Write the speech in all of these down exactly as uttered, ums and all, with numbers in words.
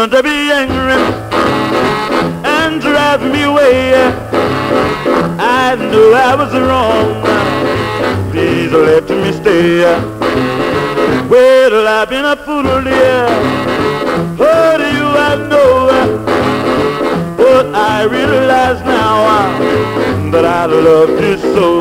Don't be angry and drive me away. I know I was wrong. Please let me stay. Well, I've been a fool, dear. Hurt you, I know. But I realize now that I loved you so.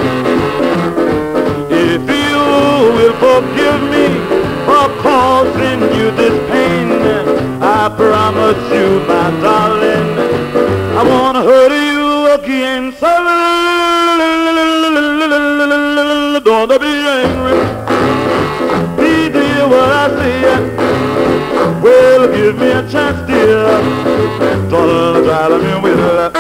If you will forgive me for causing you this pain, I promise you, my darling, I won't hurt you again. So don't be angry. Please hear what I say. Well, give me a chance, dear. Don't try to me with it.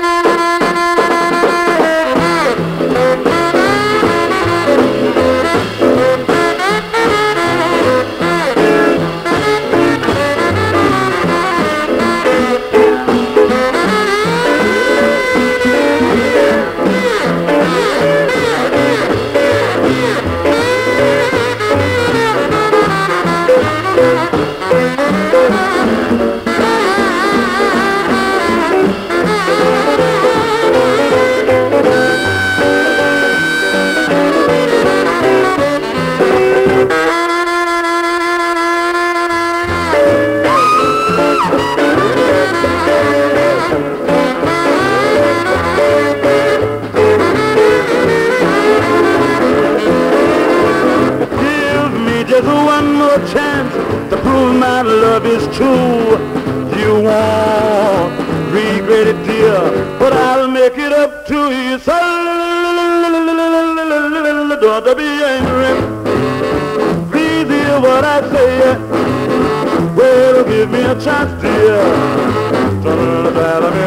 Just one more chance to prove my love is true. You won't regret it, dear, but I'll make it up to you. So don't be angry. Please hear what I say. Well, give me a chance, dear. Don't